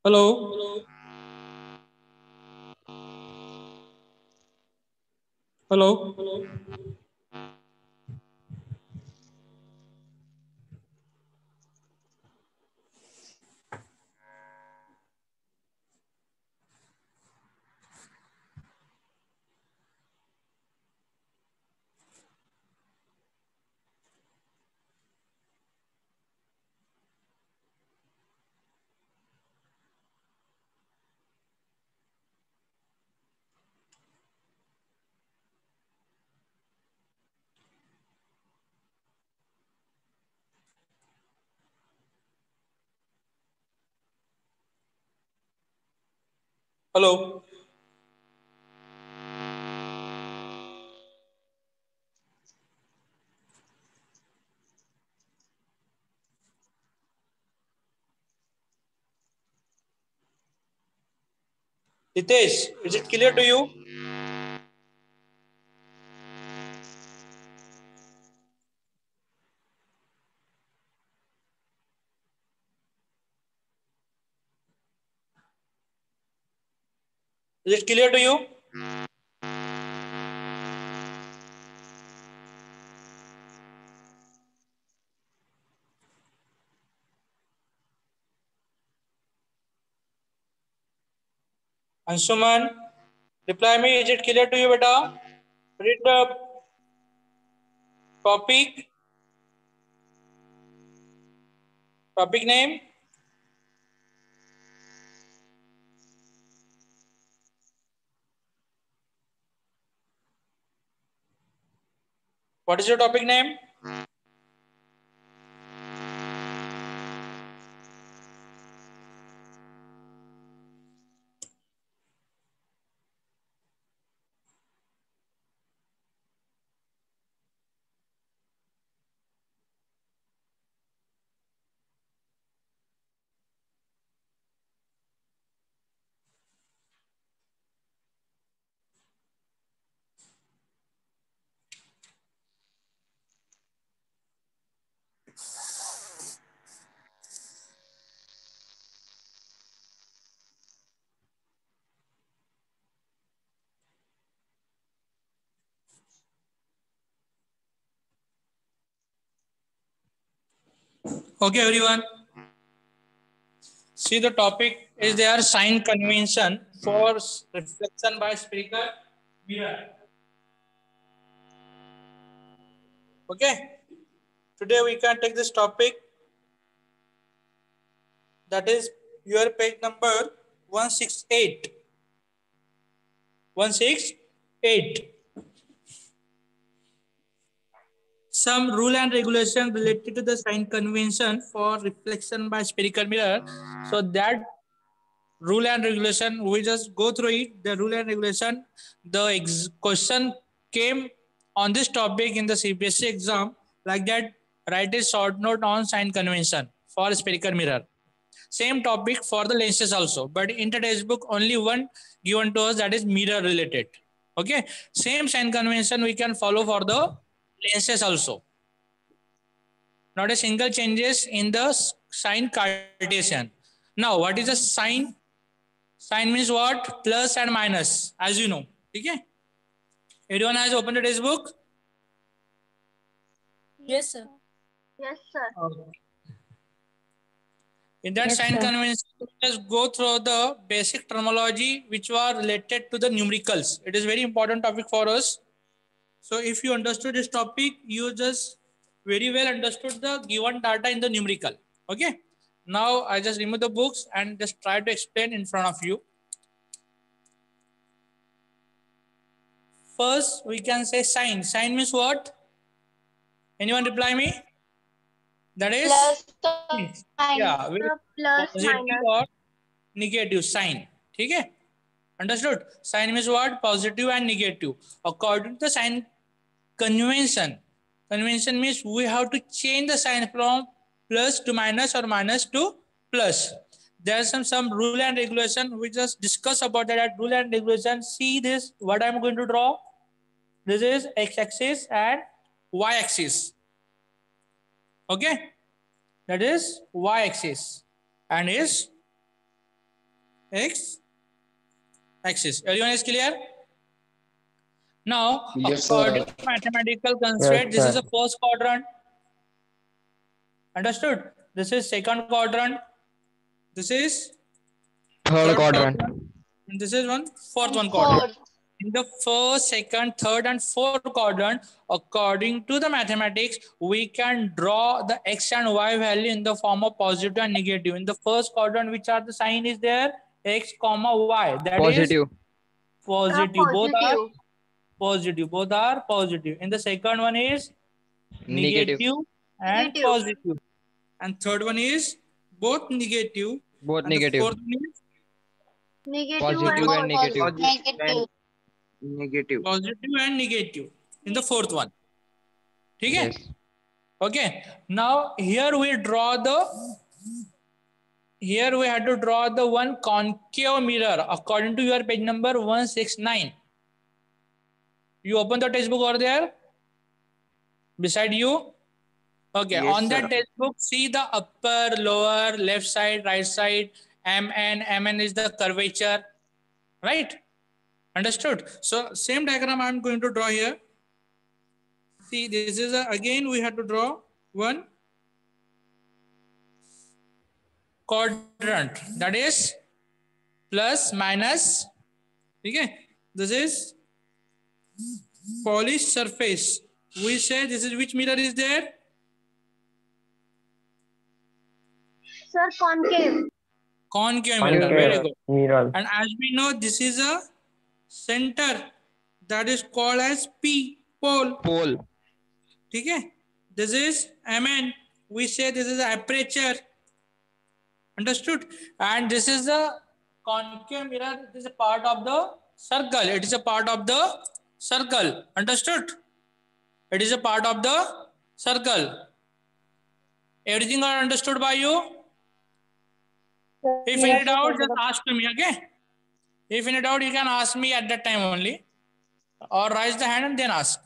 Hello. Hello. Hello. Hitesh, is it clear to you? Is it clear to you? Anshuman, reply me. Is it clear to you, beta? Read the topic. Topic name. What is your topic name? Okay, everyone. See, the topic is their sign convention for reflection by spherical mirror. Okay. Today we can take this topic, that is your page number 168. 168. Some rule and regulation related to the sign convention for reflection by spherical mirror. So that rule and regulation, we just go through it. The rule and regulation, the question came on this topic in the CBSE exam, like that. Write a short note on sign convention for spherical mirror. Same topic for the lenses also, but in today's book only one given to us, that is mirror related. Okay, same sign convention we can follow for the lenses also. Not a single changes in the sign Cartesian. Now, what is a sign? Sign means what? Plus and minus, as you know. Okay. Everyone has opened today's book. Yes, sir. Yes, sir. Okay. In that Yes, sign sir. convention, let's go through the basic terminology which were related to the numericals. It is very important topic for us. So if you understood this topic, you just very well understood the given data in the numerical. Okay. Now I just remove the books and just try to explain in front of you. First, we can say sign. Sign means what? Anyone reply me? That is, Plus or minus. yeah, with Plus positive minus. or negative sign. Okay. Understood? Sign means what? Positive and negative. According to the sign convention. Convention means we have to change the sign from plus to minus or minus to plus. There are some rule and regulation. We just discuss about that rule and regulation. See this, what I'm going to draw. This is x-axis and y-axis. Okay, that is y-axis and is x axis. Everyone is clear? Now, Yes, according sir. to mathematical constraint, this is the first quadrant. Understood? This is second quadrant. This is Third third quadrant. quadrant. And this is one fourth one quadrant. Fourth. In the first, second, third, and fourth quadrant, according to the mathematics, we can draw the x and y value in the form of positive and negative. In the first quadrant, which are the sign is there? X, comma, y. That is Positive. positive. Both are Positive. positive. Both are positive. In the second one is Negative. negative and Negative. positive. And third one is both negative. Both And the negative. fourth one is Negative Positive and negative. negative. Negative. positive and negative. In the fourth one. Okay? Yes. Okay. Now here we draw the. Here we had to draw the one concave mirror according to your page number 169. You open the textbook over there beside you. Okay, Yes, on that sir. textbook, see the upper, lower, left side, right side, MN is the curvature, right? Understood? So same diagram I am going to draw here. See, this is again we have to draw one quadrant, that is plus minus. Okay, this is polished surface. We say this is which mirror is there? Sir, concave. Concave mirror. Concave Very good. mirror. And as we know, this is a center that is called as P, pole. Pole. Okay? This is MN. We say this is the aperture. Understood? And this is the concave mirror. It is a part of the circle. It is a part of the circle. Understood? It is a part of the circle. Everything are understood by you? If any doubt, just ask to me, okay? If any doubt, you can ask me at that time only. Or raise the hand and then ask.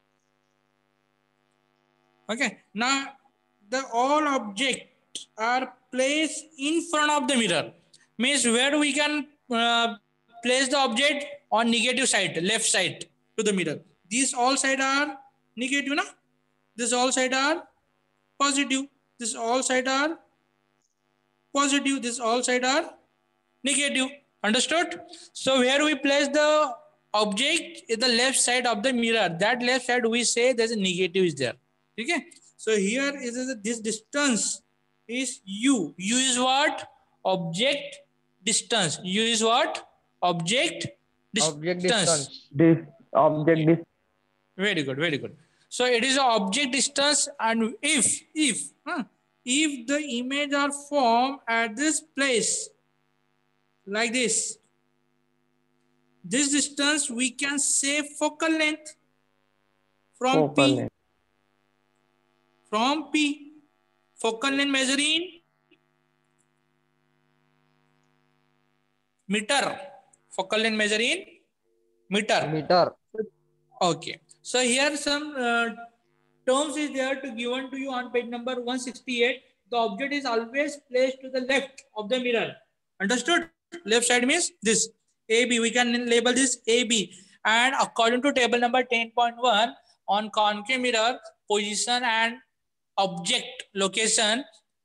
Okay. Now, the all objects are placed in front of the mirror. Means where we can place the object on negative side, left side to the mirror. These all side are negative, na? This all side are positive. This all side are positive. This all side are negative. Understood? So where we place the object is the left side of the mirror. That left side we say there's a negative is there. Okay? So here is this distance is u. U is what? Object distance. U is what? Object distance. Object distance. This object distance. Very good, very good. So it is a object distance, and if the image are formed at this place like this distance we can say focal length from Focal P. length. From P. Focal length measuring meter. Focal length measuring meter. Meter. Okay. So here some terms is there to given to you on page number 168. The object is always placed to the left of the mirror. Understood? Left side means this. AB. We can label this AB. And according to table number 10.1, on concave mirror, position and object location,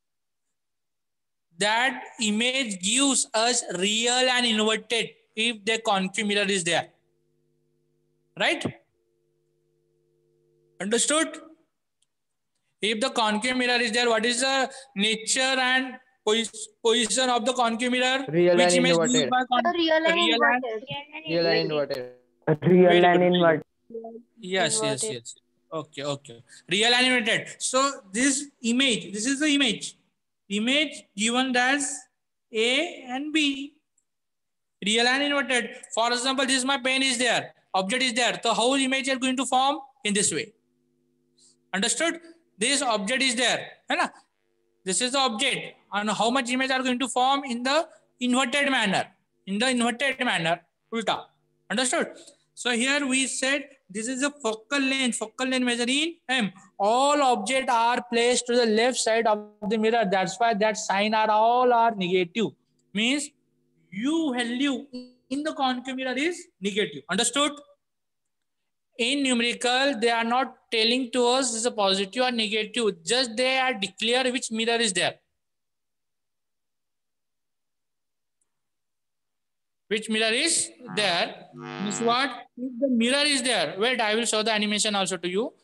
that image gives us real and inverted if the concave mirror is there. Right? Understood? If the concave mirror is there, what is the nature and position of the concave mirror? Real Which and image inverted. used by Real and real inverted. Real and inverted. Real Very and good. inverted. Yes. Okay. Real and inverted. So this image, this is the image. Image given as A and B. Real and inverted. For example, this is my pen is there. Object is there. So how image are going to form? In this way. Understood? This object is there. Right? This is the object. And how much image are going to form in the inverted manner. In the inverted manner. Ulta. Understood? So here we said this is a focal length measuring M. All objects are placed to the left side of the mirror. That's why that sign are all are negative. Means U value in the concave mirror is negative. Understood? In numerical, they are not telling to us is a positive or negative. Just they are declare which mirror is there. Which mirror is there? Means what? If the mirror is there, wait, I will show the animation also to you.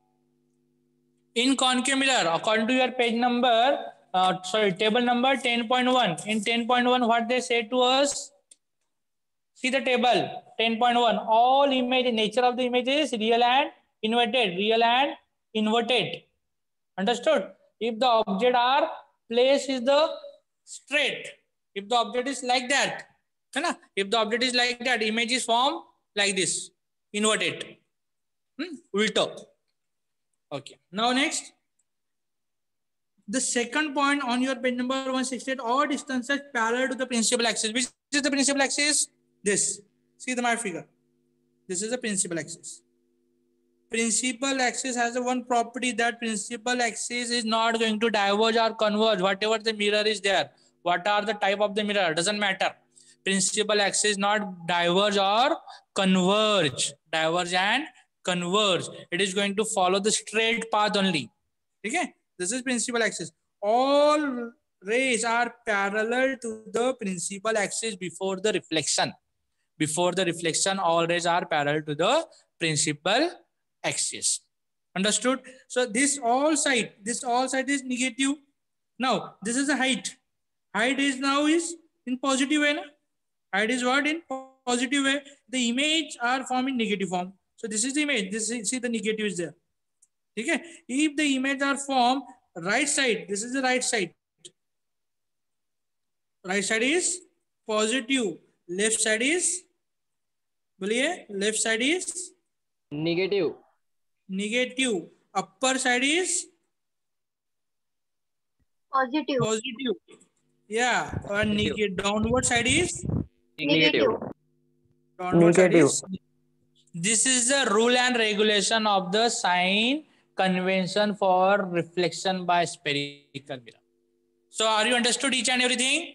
In concave mirror, according to your page number, table number 10.1. In 10.1, what they say to us? See the table 10.1. All image, nature of the image is real and inverted. Real and inverted. Understood? If the object are placed is the straight. If the object is like that, if the object is like that, image is formed like this, inverted. Ulto. Okay. Now next. The second point on your page number 168, all distances parallel to the principal axis. Which is the principal axis? This. See the my figure. This is the principal axis. Principal axis has a one property that principal axis is not going to diverge or converge. Whatever the mirror is there, what are the type of the mirror, doesn't matter. Principal axis not diverge or converge. Diverge and converge. It is going to follow the straight path only. Okay? This is principal axis. All rays are parallel to the principal axis before the reflection. Before the reflection, all rays are parallel to the principal axis. Understood? So this all side is negative. Now this is the height. Height is now is in positive way. Height is what? In positive way. The image are formed in negative form. So this is the image. This is, see the negative is there. Okay? If the image are formed right side, this is the right side. Right side is positive. Left side is, left side is negative. Negative. Upper side is Positive. positive. Yeah. And downward side is Negative. downward side Negative. is. This is the rule and regulation of the sign convention for reflection by spherical mirror. So are you understood each and everything?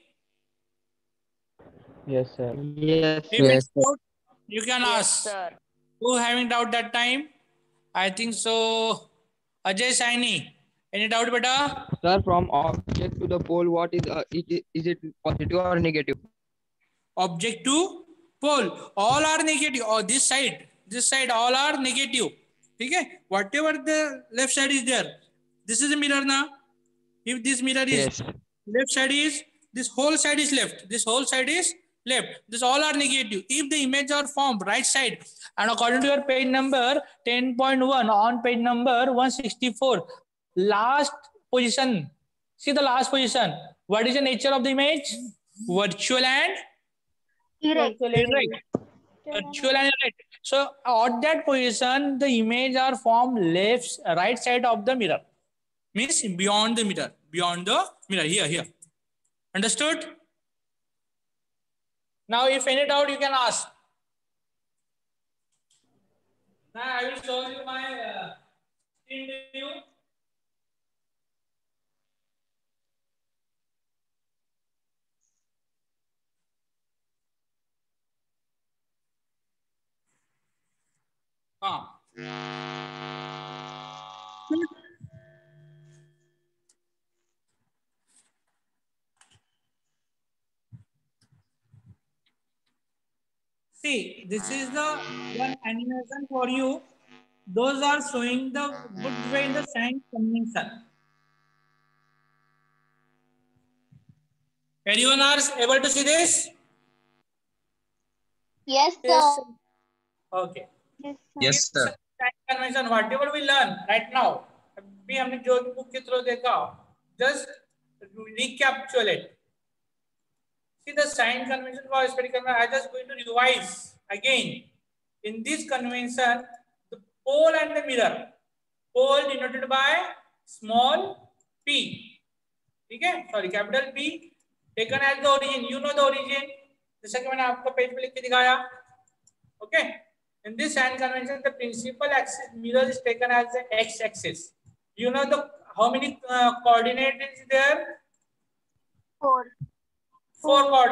Yes, sir. Yes. If Yes. it's doubt, you can ask. Sir. Who having doubt that time? I think so. Ajay Saini. Any doubt, beta? Sir, from object to the pole, what is it positive or negative? Object to pole. All are negative. Or this side, all are negative. Okay? Whatever the left side is there. This is a mirror now. If this mirror is left side is, this whole side is left. This whole side is left. This all are negative. If the image are formed right side, and according to your page number 10.1 on page number 164, last position. See the last position. What is the nature of the image? Virtual and Erect. erect. Virtual and erect. So at that position, the image are formed right side of the mirror. Means beyond the mirror. Beyond the mirror. Here. Understood? Now, if any doubt, you can ask. Now, I will show you my screen view. See, this is the one animation for you. Those are showing the good way in the sign convention. Anyone are able to see this? Yes, sir. Okay. Yes, sir. Yes, sir. Sign convention, whatever we learn right now, अभी हमने जो book के through देखा, just recapitulate. See the sign convention for spherical mirror. I just going to revise again. In this convention, the pole and the mirror. Pole denoted by small p. Okay? Sorry, capital P taken as the origin. You know the origin. जैसा कि मैंने आपको page पे लिख के दिखाया. Okay? In this sign convention, the principal axis mirror is taken as the x-axis. You know the how many coordinates is there? 4. 4 coordinates.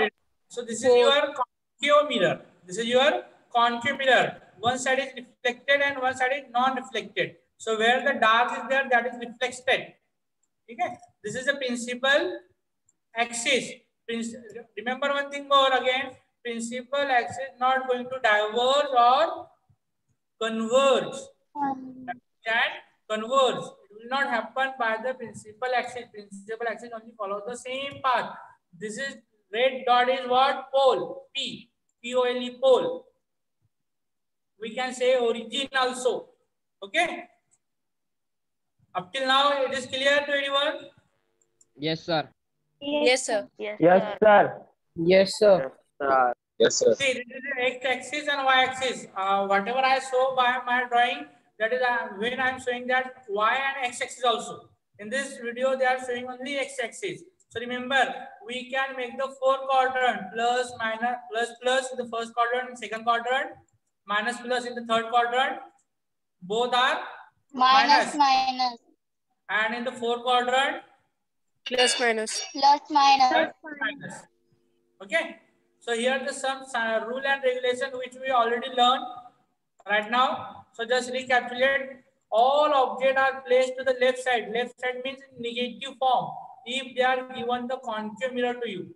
So this is your concave mirror. This is your concave mirror. One side is reflected and one side is non-reflected. So where the dark is there, that is reflected. Okay. This is the principal axis. Remember one thing more again. Principal axis not going to diverge or converge. Can converge. It will not happen by the principal axis. Principal axis only follows the same path. This is red dot is what? Pole. P-O-L-E, pole. We can say origin also. Okay. Up till now, it is clear to anyone? Yes, sir. Yes, sir. Yes, sir. Yes, sir. Yes, sir. See, this is the x-axis and y-axis. Whatever I show by my drawing, that is when I am showing that y and x-axis also. In this video, they are showing only x-axis. So remember, we can make the four quadrant: plus, minus, plus in the first quadrant, second quadrant, minus plus in the third quadrant. Both are minus. And in the fourth quadrant, Plus minus. plus minus. Okay. So here are the some rule and regulation which we already learned right now. So just recapitulate. All objects are placed to the left side. Left side means negative form if they are given the concave mirror to you.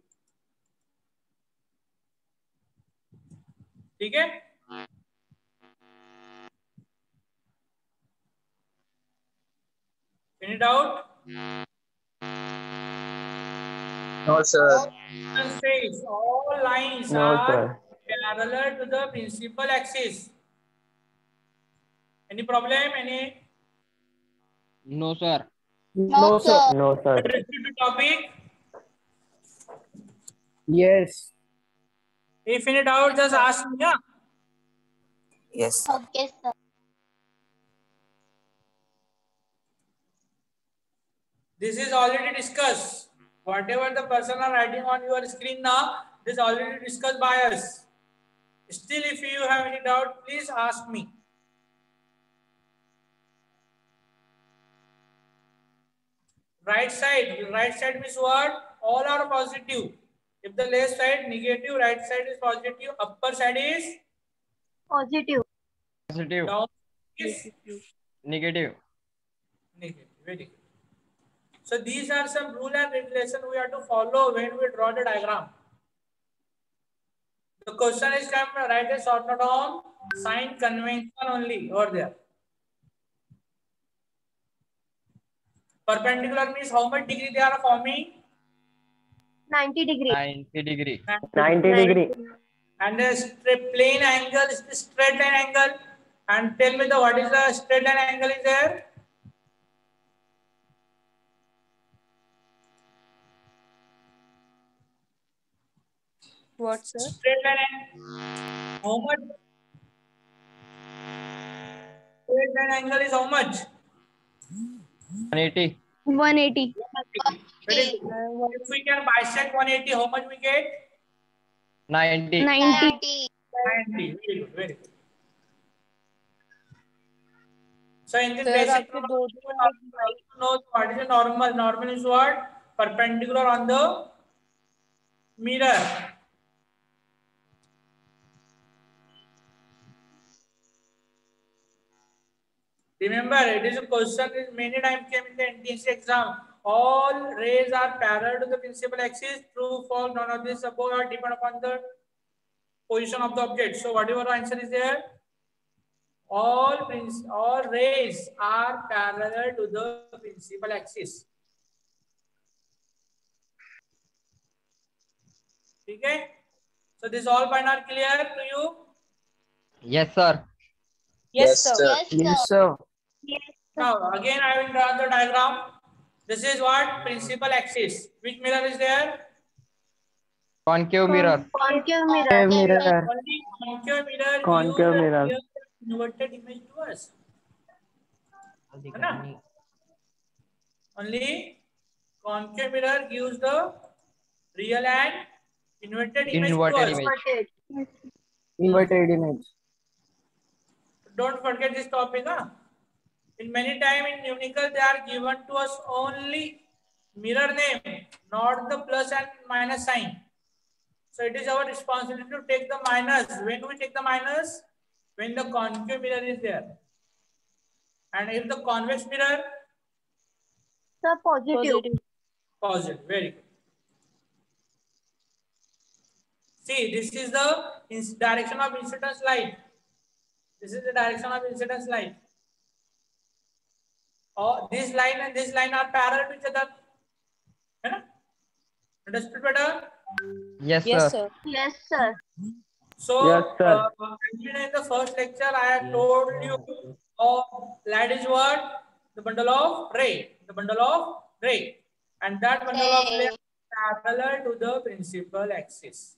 Okay? Any doubt? No, sir. Says all lines No, are sir. parallel to the principal axis. Any problem? Any? No, sir. No, sir. Understood the topic? Yes. If any doubt, just ask me. Yeah? Yes. Okay, sir. This is already discussed. Whatever the person are writing on your screen now, this is already discussed by us. Still, if you have any doubt, please ask me. Right side means what? All are positive. If the left side negative, right side is positive, upper side is Positive. Positive. down is Negative. negative. Very good. So these are some rule and regulation we have to follow when we draw the diagram. The question is come write a short note on sign convention only over there. Perpendicular means how much degree they are forming? 90 degree. 90 degree. 90 degree. And the straight plane angle is the straight line angle. And tell me the what is the straight line angle is there? What, sir? Straight line angle. How much? Straight line angle is how much? 180. 180. Very good. If we can bisect 180, how much we get? 90. 90. 90. Very good. Very good. So in this Sir, basic आपके know what is the normal. Normal is what? Perpendicular on the mirror. Remember, it is a question that many times came in the NTSC exam. All rays are parallel to the principal axis. True, false, none of this above or depend upon the position of the object. So whatever answer is there, all rays are parallel to the principal axis. Okay? So this all point are clear to you? Yes, sir. Yes, sir. Yes, sir. Now again I will draw the diagram. This is what? Principal axis. Which mirror is there? Concave mirror. Concave mirror. Only concave mirror Concave gives the mirror. real inverted image to us. Right? Only concave mirror gives the real and inverted image Inverted to us. image. Inverted image. Don't forget this topic. Huh? In many time in numerical they are given to us only mirror name, not the plus and minus sign. So it is our responsibility to take the minus. When do we take the minus? When the concave mirror is there. And if the convex mirror? Sir, positive. Positive. Very good. See, this is the direction of incidence light. This is the direction of incidence light. Oh, this line and this line are parallel to each other. Understood better? Yes, Yes, sir. sir. Yes, sir. So, Yes, sir. in the first lecture, I have told you light is what? The bundle of ray. The bundle of ray. And that bundle of ray is parallel to the principal axis.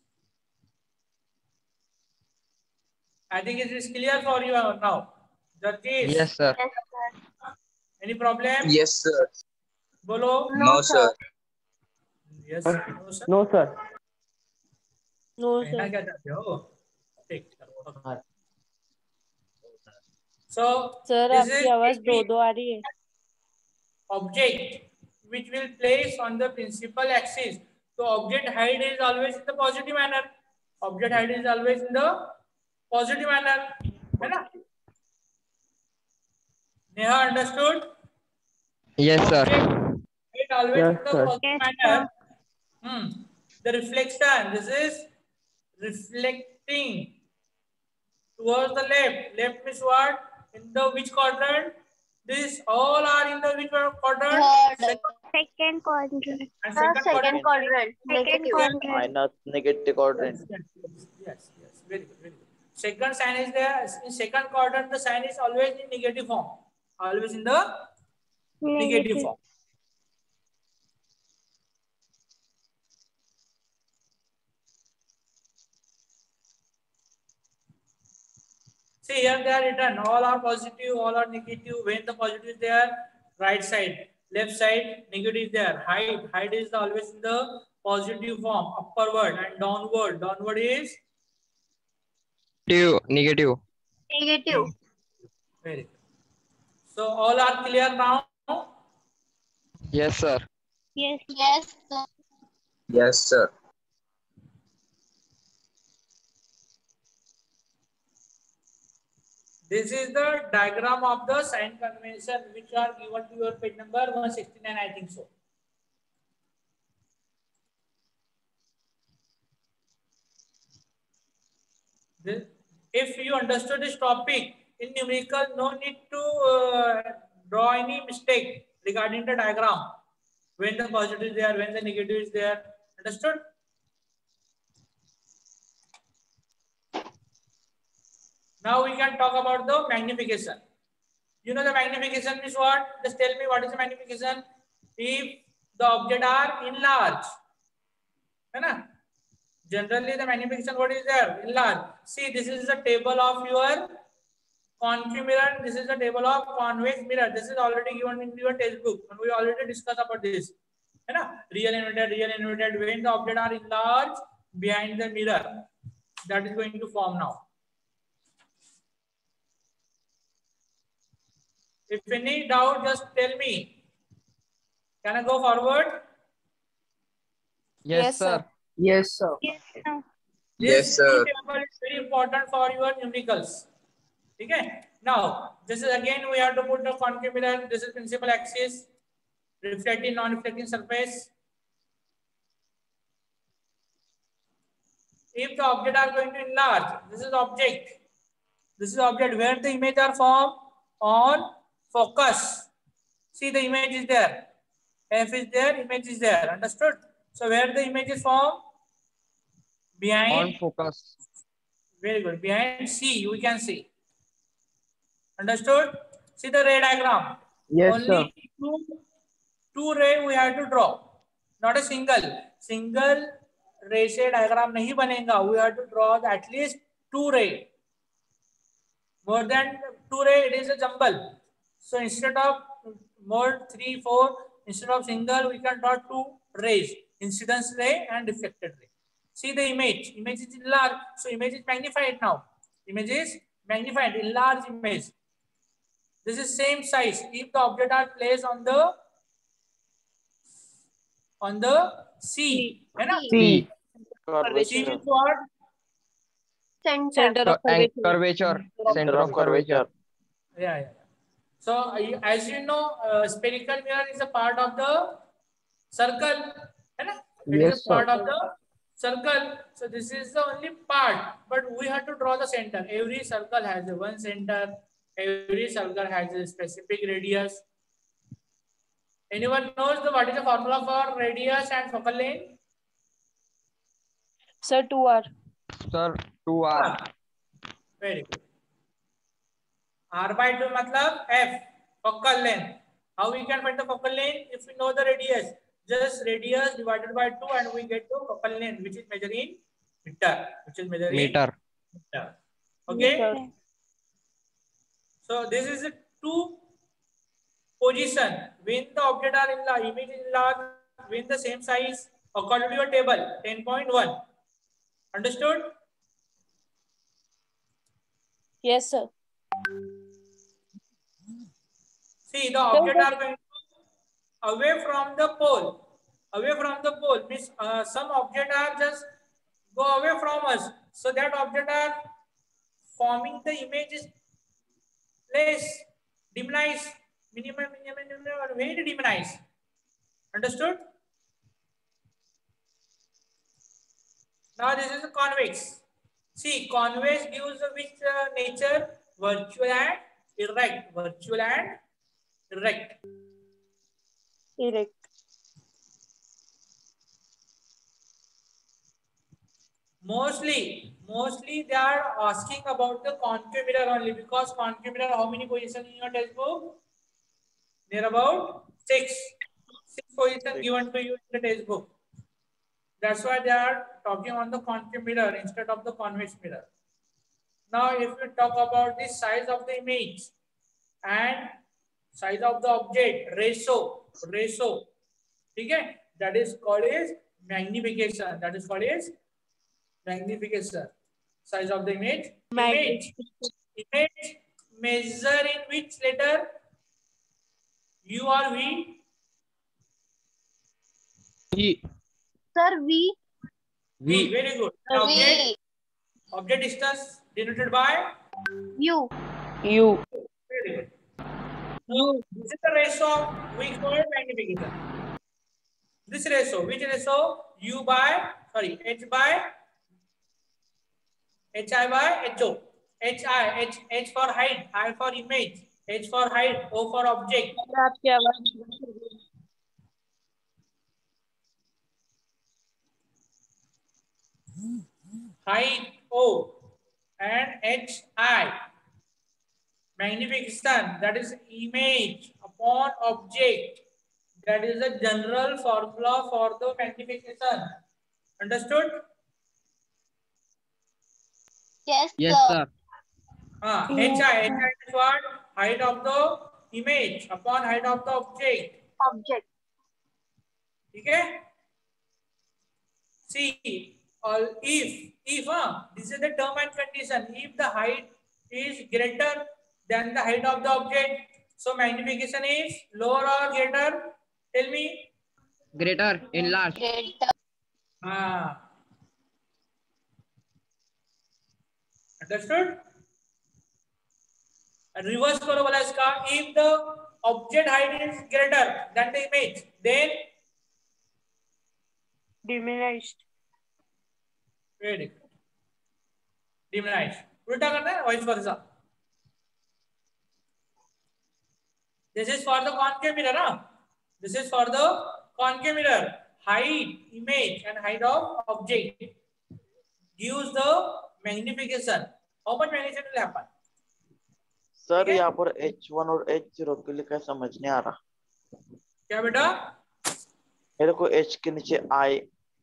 I think it is clear for you now. Jatish, Yes, sir. any problem? Yes, sir. Bolo? No, sir. Yes, no, sir. No, sir. No, कहना sir. क्या चाहते हो? ठीक, चलो। So, Sir, this आपकी is आवाज the दो आ रही है. object which will place on the principal axis. So, object height is always in the positive manner. Object height is always in the positive manner. है ना? Neha understood? Yes, sir. It always Yes, in the sir. positive manner. The reflection. This is reflecting towards the left. Left means what? In the which quadrant? This all are in the which quadrant? Second quadrant. And Sir, second second quadrant. Second Negative. quadrant. Minus negative quadrant. Yes. Very good. Very good. Second sign is there. In second quadrant, the sign is always in negative form. Always in the negative form. See here they are written. All are positive, all are negative. When the positive is there, right side, left side, negative is there. Height is always in the positive form. Upward and downward. Downward is Negative. Negative. very good. So all are clear now. Yes, sir. Yes. Sir. Yes, sir. This is the diagram of the sign convention which are given to your page number 169, I think so. If you understood this topic in numerical, no need to draw any mistake regarding the diagram. When the positive is there, when the negative is there. Understood? Now we can talk about the magnification. You know the magnification is what? Just tell me what is the magnification? If the object are enlarged. Generally the magnification what is there? Enlarged. See, this is the table of your concave mirror. This is the table of convex mirror. This is already given in your textbook. And we already discussed about this. Real inverted. When the object are enlarged behind the mirror, that is going to form now. If any doubt, just tell me. Can I go forward? Yes, sir. Yes, sir. Yes, sir. Yes, sir. This table is very important for your numericals. Okay. Now, this is again we have to put the concave mirror. This is principal axis, reflecting, non-reflecting surface. If the object are going to enlarge, this is object. This is object where the image are formed on focus. See the image is there. F is there, image is there. Understood? So where the image is formed? Behind. On focus. Very good. Behind C, we can see. Understood? See the ray diagram. Yes, Only two ray we have to draw. Not a single. Single ray से diagram नहीं बनेगा. We have to draw at least two ray. More than two ray, it is a jumble. So instead of more 3, 4, instead of single, we can draw two rays, incidence ray and reflected ray. See the image. Image is enlarged, so image is magnified now. Image is magnified, enlarged image. This is same size. If the object are placed on the C, है ना? C. C means what? Center. Curvature. Center of curvature. Yeah. So as you know, spherical mirror is a part of the circle. It Yes, is a sir. part of the circle. So this is the only part, but we have to draw the center. Every circle has a one center. Every circle has a specific radius. Anyone knows what is the formula for radius and focal length? Sir, 2R. Sir, 2R. Very good. R by 2 matlab F, focal length. How we can find the focal length? If we know the radius, just radius divided by 2 and we get the focal length, which is measured in meter. Meter. Okay. Meter. So this is a two position. When the object are in the image is large, when the same size according to your table 10.1. Understood? Yes, sir. See, the object are going away from the pole. Away from the pole means some object are just go away from us. So that object are forming the image is less, diminished, minimum, very diminished. Understood? Now this is a convex. See, convex gives which nature? Virtual and erect. Virtual and erect. Erect. Mostly they are asking about the concave mirror only, because concave mirror, how many positions in your textbook? Near about 6 positions given to you in the textbook. That's why they are talking on the concave mirror instead of the convex mirror. Now, if we talk about the size of the image and size of the object, ratio, okay, that is called as magnification. That is called as magnification. Size of the image. Image measure in which letter? U or V? V. Sir, V. V. Very good. Object distance denoted by U. U. very good. So this is the ratio we call magnification. This ratio, which ratio? U by H by HI by HO. H for height, I for image, H for height, O for object. आपकी आवाज Height O and HI. Magnification, that is image upon object. That is a general formula for the magnification. Understood? Yes, Yes, sir. HI is what? Height of the image upon height of the object. Object. Okay? See, if this is the term and condition. If the height is greater than the height of the object, so magnification is lower or greater? Tell me. Greater, enlarged. Understood? Reverse करो बोला इसका. If the object height is greater than the image, then diminished. very good. Diminished. उल्टा करना है, vice versa. This is for the concave mirror, huh? This is for the concave mirror. Height, image, and height of object gives the magnification. How much magnification will happen? Sir यहाँ पर H1 और H0 के लिए क्या समझ नहीं आ रहा. क्या बेटा? मेरे को H के नीचे I.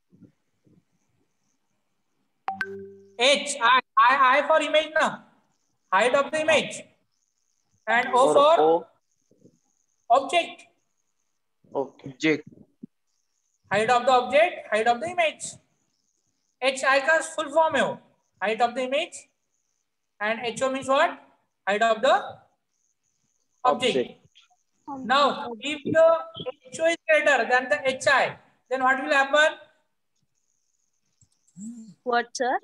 I for image na, height of the image, and O for object. Okay. Object. Height of the object, height of the image. HI का full form है वो, height of the image, and HO means what? Height of the object. Now, if the HO is greater than the HI, then what will happen? What, sir?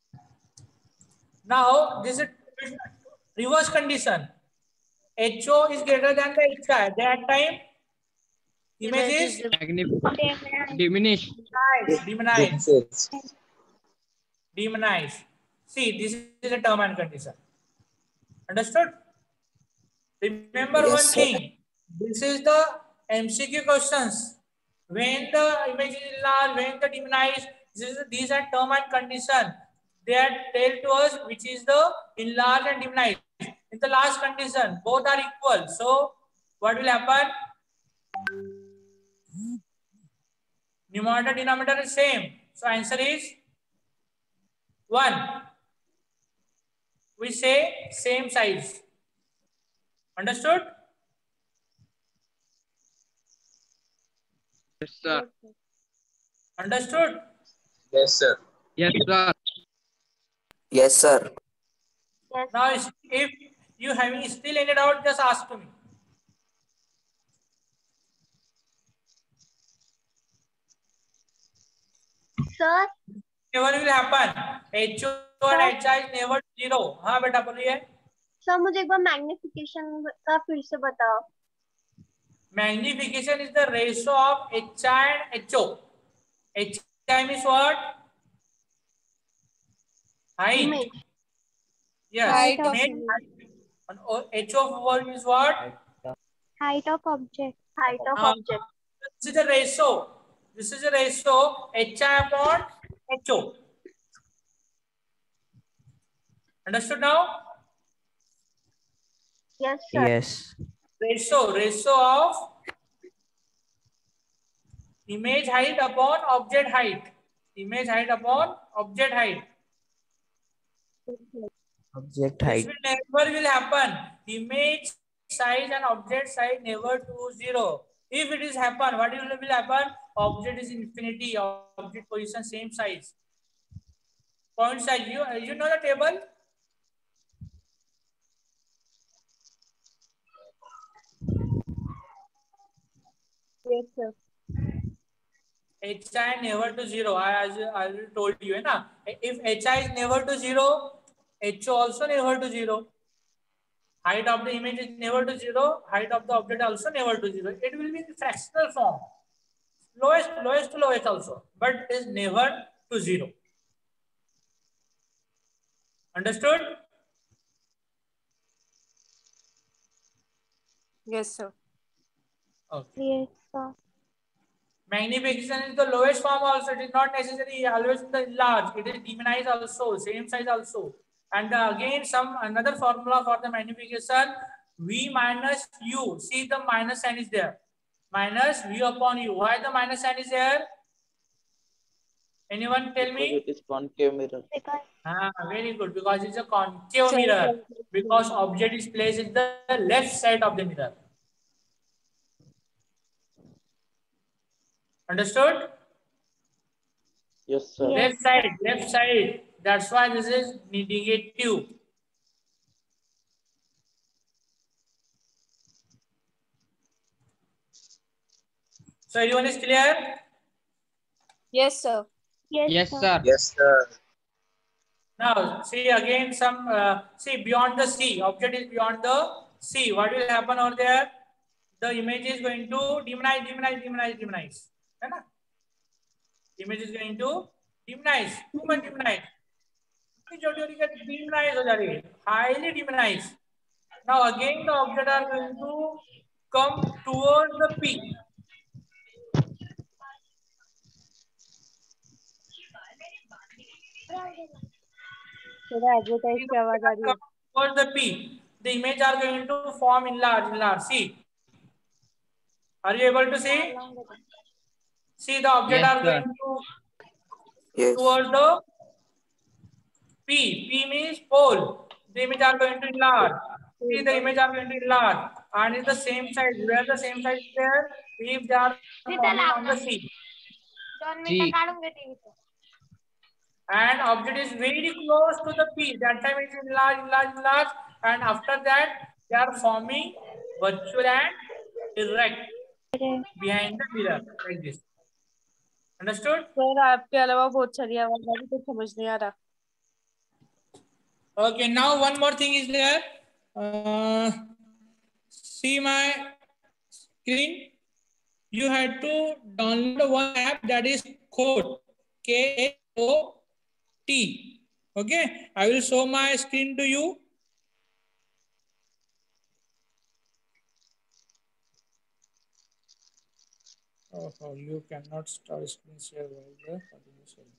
Now this is reverse condition. HO is greater than the HI. That time image is Diminish. demonized. Demonized. See, this is a term and condition. Understood? Remember Yes, one sir. thing. This is the MCQ questions. When the image is enlarged, when the demonized, these are term and condition. They are tell to us which is the enlarged and demonized. In the last condition, both are equal. So, what will happen? Numerator denominator is same. So, answer is 1. We say same size. Understood? Yes, sir. Understood? Yes, sir. Yes, sir. Yes, sir. Yes. Now, if you having still any doubt, just ask to me. Sir, Never will happen. HO and HI is never zero. हाँ बेटा बोलिए. Sir मुझे एक बार magnification का फिर से बताओ. Magnification is the ratio of HI and HO. HI means what? Height. Image. Yes. Height of Image. And HO of word is what? Height of object. Height of Uh, object. This is the ratio. This is the ratio HI upon HO. Understood now? Yes, sir. Yes. Ratio of image height upon object height. Image height upon object height. Object This height. will never will happen. Image size and object size never to 0. If it is happen, what will happen? Object is infinity. Object position same size. Point size. You know the table. Yes, sir. HI never to 0. I told you, na? If HI is never to 0, HO also never to 0. Height of the image is never to 0. Height of the object also never to 0. It will be in fractional form. Lowest to lowest also. But is never to 0. Understood? Yes, sir. Okay. Yes, sir. Magnification is the lowest form also. It is not necessary always in the large. It is demonized also. Same size also. And again, another formula for the magnification, V minus U. See, the minus sign is there. Minus V upon U. Why the minus sign is there? Anyone tell me? Because it is concave mirror. Very good. Because it's a concave mirror. Because object is placed in the left side of the mirror. Understood? Yes, sir. Left side. That's why this is negative. So everyone is clear? Yes, sir. Yes, sir. Yes, sir. Now see again see beyond the C. Object is beyond the C. What will happen over there? The image is going to demonize. है ना? Image is going to demonize. Too much demonize. Demonize हो जा रही है. Highly demonize. Now again the object are going to come towards the P. थोड़ा advertise की आवाज आ रही है. Towards the P. The image are going to form enlarge. See. Are you able to see? See the object Yes, are sir. going to Yes. towards the P. P means pole. The image are going to enlarge. See the image are going to enlarge. And it's the same size. Where the same size is there? If they are forming on the C. G. And object is very close to the P. That time it is enlarge. And after that, they are forming virtual and erect behind the mirror like this. Understood? Sir आपके अलावा बहुत सारी आवाज आ रही तो समझ नहीं आ रहा. Okay, now one more thing is there. See my screen. You had to download one app that is Koat, K-A-O-T. Okay, I will show my screen to you. Oh, you cannot start screen share while the continuous sharing.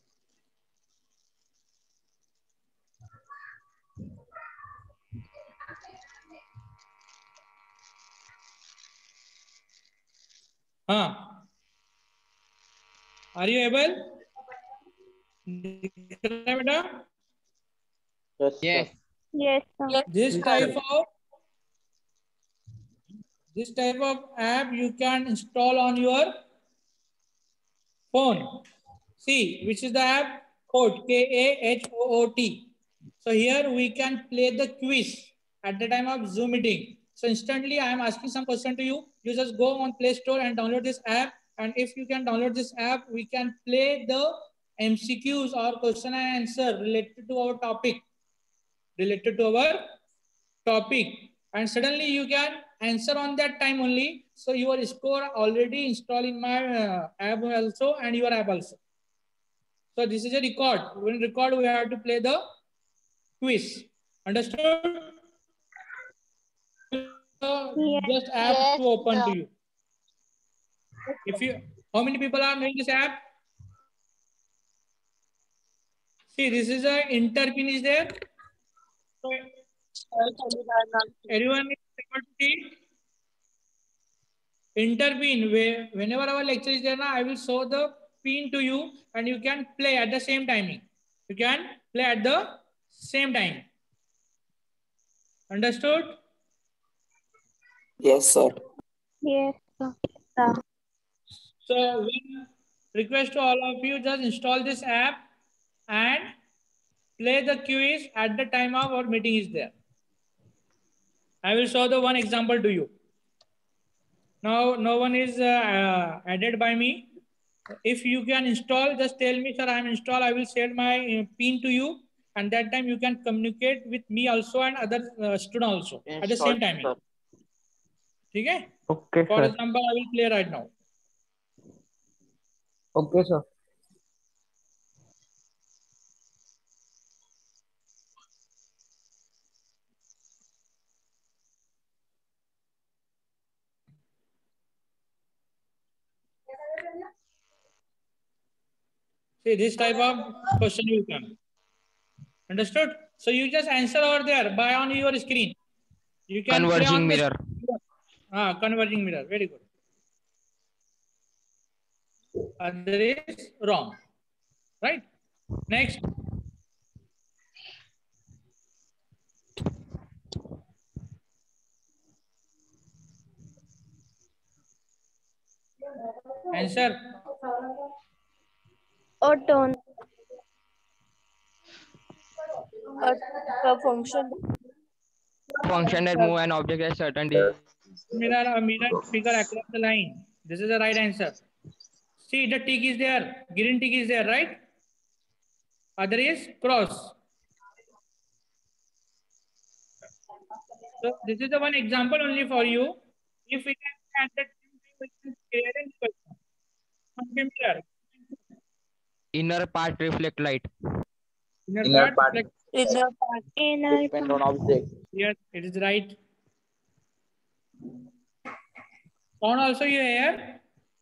Are you able? बेटा? Yes. Yes. Yes, sir. This type of app you can install on your phone. See, which is the app? Koat, K-A-H-O-O-T. So here we can play the quiz at the time of Zoom meeting. So instantly I am asking some question to you. You just go on Play Store and download this app. And if you can download this app, we can play the MCQs or question and answer related to our topic. And suddenly you can answer on that time only. So your score already installed in my app also and your app also. So this is a record. When record, we have to play the quiz. Understood? Just app to open to you. If you, how many people are knowing this app? See, this is a interpin is there. So, everyone is able to see interpin. Whenever our lecture is there, now I will show the pin to you, and you can play at the same timing. You can play at the same time. Understood? Yes, sir. Yes, sir. So we request to all of you, just install this app and play the quiz at the time of our meeting is there. I will show the one example to you. Now no one is added by me. If you can install, just tell me, sir, I am installed. I will share my pin to you, and that time you can communicate with me also and other student also at the same time. Okay? Okay, For sir. example, I will play right now. Okay, sir. See, this type of question you can. Understood? So you just answer over there by on your screen. You can play Converging on mirror. Converging mirror. Very good. Other is wrong. Right? Next. Answer. Auto. The function. Function that move an object at certain distance. Mirror figure across the line. This is the right answer. See, the tick is there. Green tick is there, right? Other is cross. So this is the one example only for you. If we can add that, we can create a question. Mirror. Inner part reflect light. Inner part. Depend on object. Yes, it is right. Sound also you hear?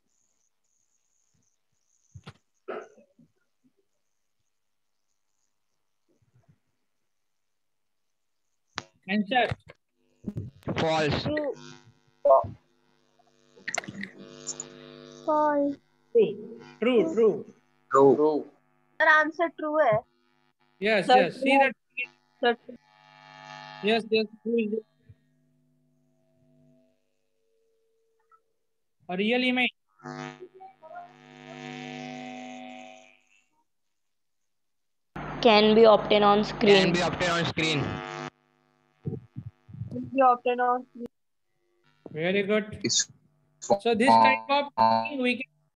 Answer. False. True. True. Sir, answer true है. Yes. See that. Yes. True is a real image. Can be obtained on screen. Can be obtained on screen. Very good. So this type of thing we